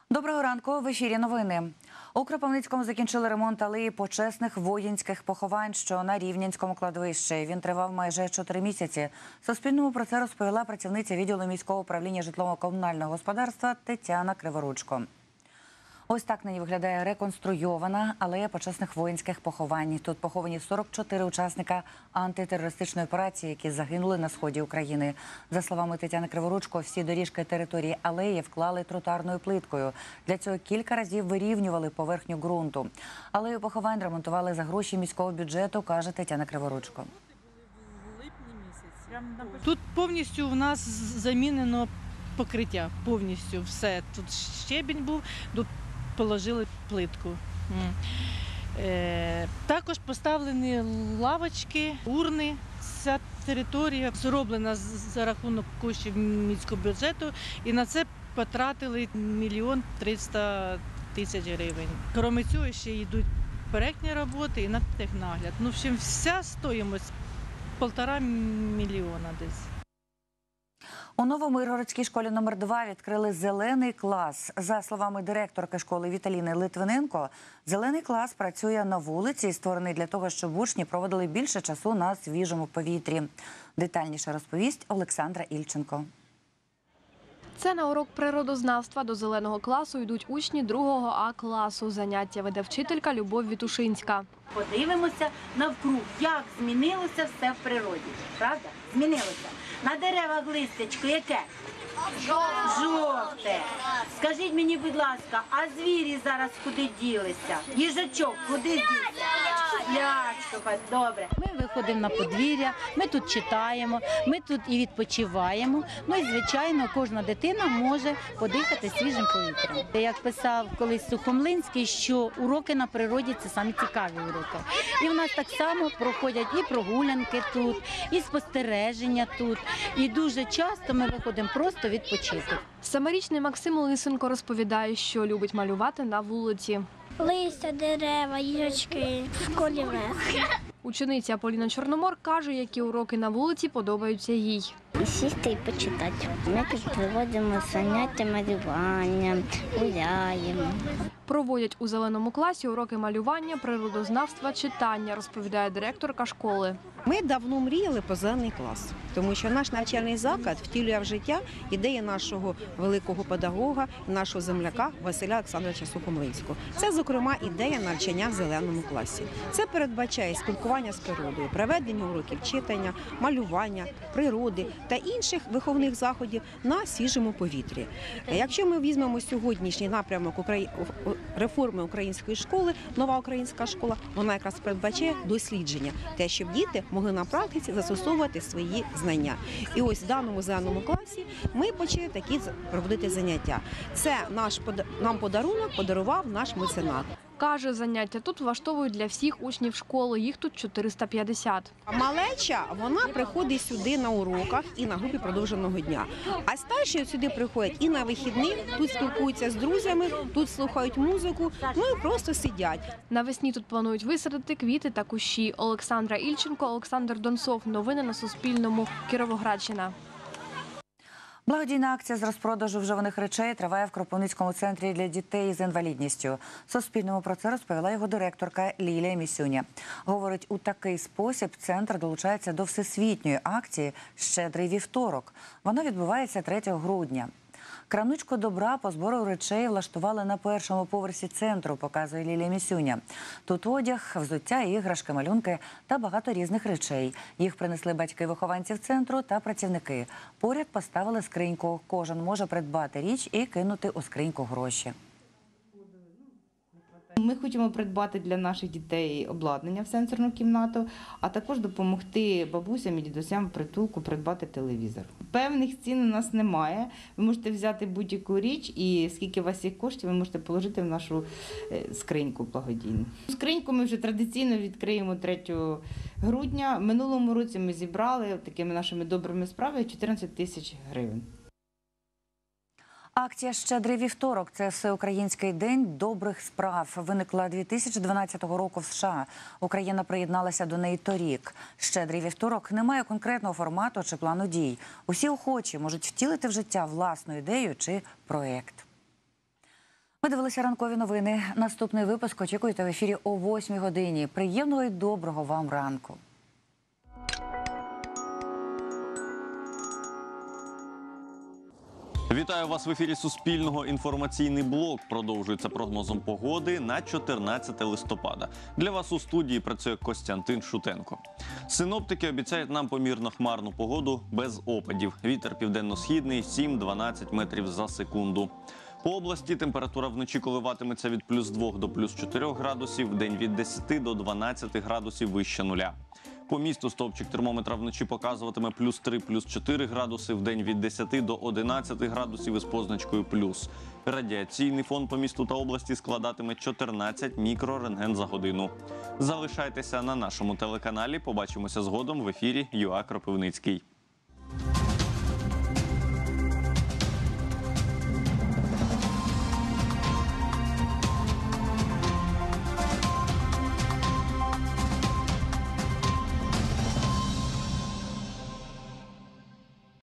Доброго ранку. В ефірі новини. У Кропивницькому закінчили ремонт алеї почесних воїнських поховань, що на Рівненському кладовищі. Він тривав майже 4 місяці. Суспільному про це розповіла працівниця відділу міського управління житлово-комунального господарства Тетяна Криворучко. Ось так нині виглядає реконструйована алея почесних воїнських поховань. Тут поховані 44 учасника антитерористичної операції, які загинули на сході України. За словами Тетяни Криворучко, всі доріжки території алеї вклали тротуарною плиткою. Для цього кілька разів вирівнювали поверхню ґрунту. Алею поховань ремонтували за гроші міського бюджету, каже Тетяна Криворучко. Тут повністю в нас замінено покриття, повністю все. Тут щебінь був, тут положили плитку. Також поставлені лавочки, урни. Ця територія зроблена за рахунок коштів міського бюджету і на це потратили 1 300 000 гривень. Крім цього ще йдуть проектні роботи і на технагляд. Ну, в общем, вся стоїмость 1,5 мільйона десь. У Новомиргородській школі номер 2 відкрили зелений клас. За словами директорки школи Віталіни Литвиненко, зелений клас працює на вулиці і створений для того, щоб учні проводили більше часу на свіжому повітрі. Детальніше розповість Олександра Ільченко. Це на урок природознавства до зеленого класу йдуть учні 2-го А-класу. Заняття веде вчителька Любов Вітушинська. Подивимося навкруг, як змінилося все в природі. Правда? Змінилося. На деревах листечко яке? Жовте. Скажіть мені, будь ласка, а звірі зараз куди ділися? Їжачок куди дівся? Лячко, добре. Ми виходимо на подвір'я, ми тут читаємо, ми тут і відпочиваємо. Ну і, звичайно, кожна дитина може подихати свіжим повітрям. Як писав колись Сухомлинський, що уроки на природі – це самі цікаві уроки. І в нас так само проходять і прогулянки тут, і спостереження тут. І дуже часто ми виходимо просто відпочити. 7-річний Максим Лисенко розповідає, що любить малювати на вулиці. Листя, дерева, їжачки, в школі весело. Учениця Поліна Чорномор каже, які уроки на вулиці подобаються їй. Сісти і почитати. Ми тут проводимо заняття малювання, гуляємо. Проводять у зеленому класі уроки малювання, природознавства, читання, розповідає директорка школи. Ми давно мріяли про зелений клас, тому що наш навчальний заклад втілює в життя ідеї нашого великого педагога, нашого земляка Василя Олександровича Сухомлинського. Це, зокрема, ідея навчання в зеленому класі. Це передбачає спілкування з природою, проведення уроків читання, малювання, природи та інших виховних заходів на свіжому повітрі. Якщо ми візьмемо сьогоднішній напрямок реформи української школи, нова українська школа, вона якраз передбачає дослідження, те, щоб діти могли на практиці застосовувати свої знання. І ось в даному зеленому класі ми почали такі проводити заняття. Це нам подарунок подарував наш меценат. Каже, заняття тут влаштовують для всіх учнів школи, їх тут 450. Малеча, вона приходить сюди на уроках і на групі продовженого дня. А старші сюди приходять і на вихідних, тут спілкуються з друзями, тут слухають музику, ну і просто сидять. Навесні тут планують висадити квіти та кущі. Олександра Ільченко, Олександр Донцов. Новини на Суспільному. Кіровоградщина. Благодійна акція з розпродажу вживаних речей триває в Кропивницькому центрі для дітей з інвалідністю. Суспільному про це розповіла його директорка Лілія Місюня. Говорить, у такий спосіб центр долучається до всесвітньої акції «Щедрий вівторок». Вона відбувається 3 грудня. Крамничку добра по збору речей влаштували на 1-му поверсі центру, показує Лілія Місюня. Тут одяг, взуття, іграшки, малюнки та багато різних речей. Їх принесли батьки вихованців центру та працівники. Поряд поставили скриньку. Кожен може придбати річ і кинути у скриньку гроші. Ми хочемо придбати для наших дітей обладнання в сенсорну кімнату, а також допомогти бабусям і дідусям в притулку придбати телевізор. Певних цін у нас немає. Ви можете взяти будь-яку річ і скільки у вас є коштів, ви можете положити в нашу скриньку благодійну. Скриньку ми вже традиційно відкриємо 3 грудня. В минулому році ми зібрали такими нашими добрими справами 14 000 гривень. Акція «Щедрий вівторок» – це всеукраїнський день добрих справ. Виникла 2012 року в США. Україна приєдналася до неї торік. «Щедрий вівторок» не має конкретного формату чи плану дій. Усі охочі можуть втілити в життя власну ідею чи проєкт. Ви дивилися ранкові новини. Наступний випуск очікуйте в ефірі о 8 годині. Приємного і доброго вам ранку. Вітаю вас в ефірі Суспільного. Інформаційний блок продовжується прогнозом погоди на 14 листопада. Для вас у студії працює Костянтин Шутенко. Синоптики обіцяють нам помірно хмарну погоду без опадів. Вітер південно-східний 7-12 метрів за секунду. По області температура вночі коливатиметься від плюс 2 до плюс 4 градусів, вдень від 10 до 12 градусів вище нуля. По місту стовпчик термометра вночі показуватиме плюс 3, плюс 4 градуси, вдень від 10 до 11 градусів із позначкою плюс. Радіаційний фон по місту та області складатиме 14 мікрорентген за годину. Залишайтеся на нашому телеканалі, побачимося згодом в ефірі ЮА Кропивницький.